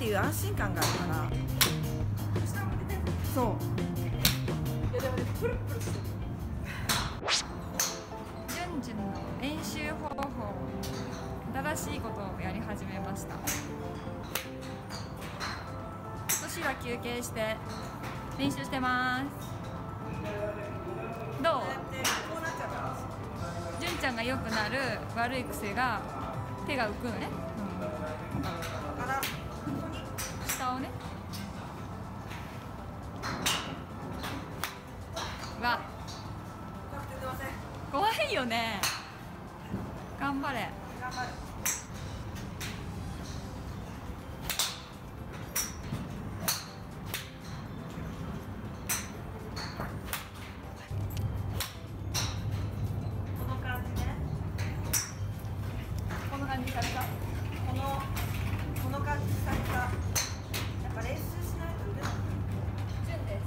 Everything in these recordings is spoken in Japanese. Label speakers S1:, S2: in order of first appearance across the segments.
S1: っていう安心感があるから。そう。
S2: いやでもね、プルプルしてる。
S3: ジュンジュンの練習方法、新しいことをやり始めました。年は休憩して練習してます。どう？ジュンちゃんが良くなる悪い癖が手が浮くのね。下をね。わ、怖いよね。頑張れ。この感じされた。
S1: この感じされた。やっぱ練習しないと腕が。
S3: 順です。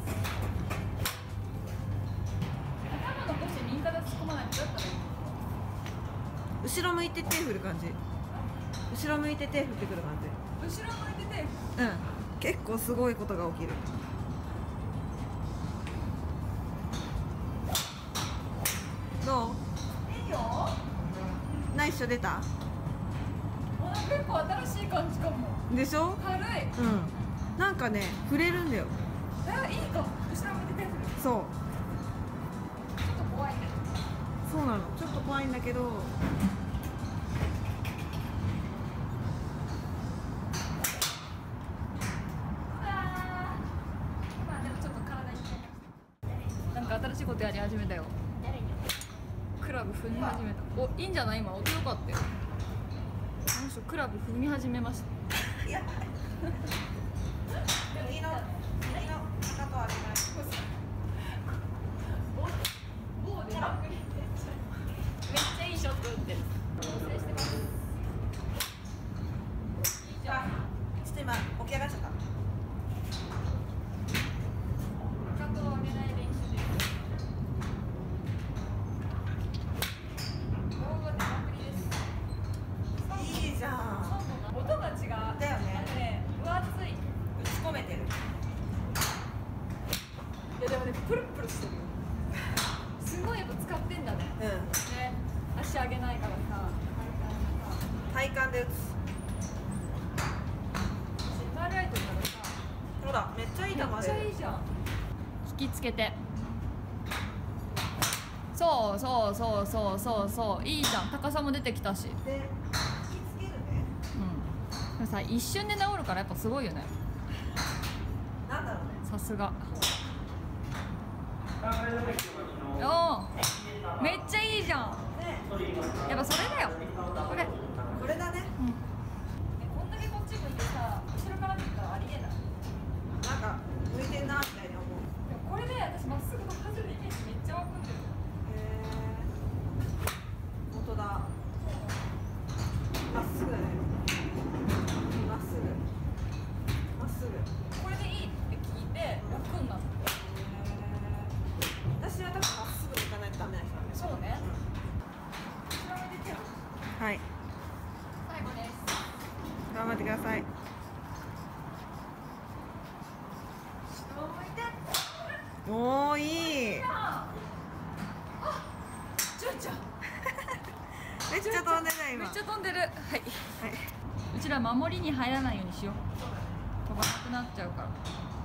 S3: 頭残して右肩突っ込まないとどうやったらいい？
S1: 後ろ向いて手振る感じ。後ろ向いて手振ってくる感じ。
S3: 後ろ向いてて。
S1: うん。結構すごいことが起きる。どう？
S3: いいよ。
S1: ナイスショ出た？
S3: 結構新しい感じかも。
S1: でしょ？
S3: 軽い。
S1: うん。なんかね、触れるんだよ。
S3: いいかも。後ろ向いて手振る。
S1: そう。
S3: ちょっと怖いね。
S1: そうなの。ちょっと怖いんだけど。
S3: まあでもちょっと体痛い。なんか新しいことやり始めたよ。クラブ踏み始めた。お、いいんじゃない？今音良かったよ。この人クラブ踏み始めました。
S1: いや。右のかかと上げない。
S3: 棒でまくりめっちゃいいショット打ってる。調整してます。いいじゃん。
S1: ちょっと今起き上がっちゃった。
S3: かかとを上げない練習です。棒が出まくりです。
S1: いいじゃん。
S3: 音が違う。
S1: だよね。
S3: 分厚い。
S1: 打ち込めてる。
S2: いやでもね、プルプルしてるよ。
S3: すごいやっぱ使ってんだね。
S1: うん。
S3: ね、足上げないからさ。
S1: 体幹で打つ。
S3: マーライトならさ。
S1: ほら、めっちゃいい球で。
S3: めっちゃいいじゃん。引きつけて。そうそうそうそうそうそう、いいじゃん。高さも出てきたし。
S1: で、引きつけるね。
S3: うん。でもさ、一瞬で治るからやっぱすごいよね。
S1: なんだろうね。
S3: さすが。おお、めっちゃいいじゃん。
S1: ね。
S3: やっぱそれだよ。これ。
S1: これだね。
S3: こんだけこっち向いてさ、後ろから見たらありえない。
S1: なんか向いてんなみたいに思う。
S3: でもこれで私まっすぐの外れでいけるし、めっちゃ湧くんだよ。
S1: へえ。本当だ。まっすぐだね。まっすぐ。まっすぐ。
S3: これでいいって聞いて楽になった。
S1: 私は多分まっすぐ行かないとダメな人なんです。
S3: そうね。
S1: はい。
S3: 最後です。
S1: 頑張ってください。おー、いい。
S3: ジュンちゃん。
S1: めっちゃ飛んでない今。
S3: めっちゃ飛んでる。はい。
S1: はい。
S3: うちら守りに入らないようにしよう。飛ばなくなっちゃうから。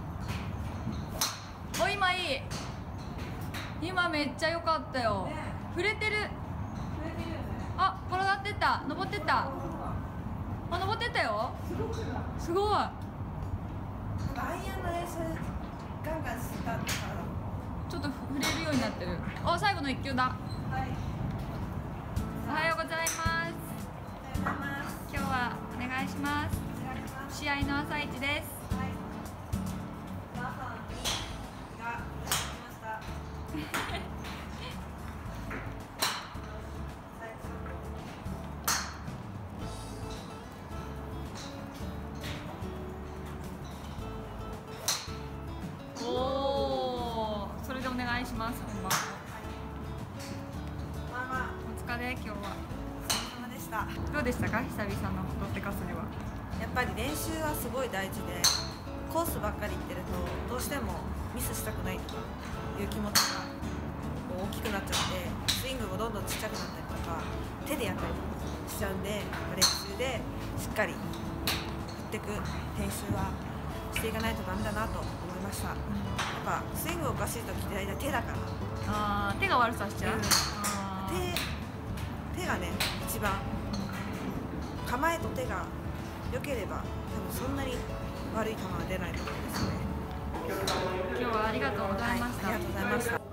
S3: お、今いい。今めっちゃ良かったよ。
S1: ね、
S3: 触れてる。
S1: 触れてるよね。
S3: あ、転がってった。登ってった。あ、登ってったよ。すごい。
S1: アイアンの練習ガンガンしたから。
S3: ちょっと触れるようになってる。お、最後の1球だ。
S1: はい。
S3: おはようございます。
S1: おはようございます。
S3: 今日はお願いします。
S1: お願いします。
S3: 試合の朝一です。
S1: はい。お母さんがいらっしゃいました。
S3: おお、それでお願いします。本番。
S1: まあまあ、
S3: お疲れ、今日は。
S1: お疲れ様でした。
S3: どうでしたか、久々のロッテカスでは。
S1: やっぱり練習はすごい大事で、コースばっかり行ってるとどうしてもミスしたくないとかいう気持ちがこう大きくなっちゃって、スイングもどんどんちっちゃくなったりとか手でやったりとかしちゃうんで、練習でしっかり振っていく練習はしていかないとダメだなと思いました。やっぱスイングおかしい時って大体手だから、
S3: 手が悪さしちゃう、
S1: 手がね一番構えと手が良ければ多分そんなに悪い球は出ないと思うんですね。
S3: 今日はありがとうございました。
S1: ありがとうございました。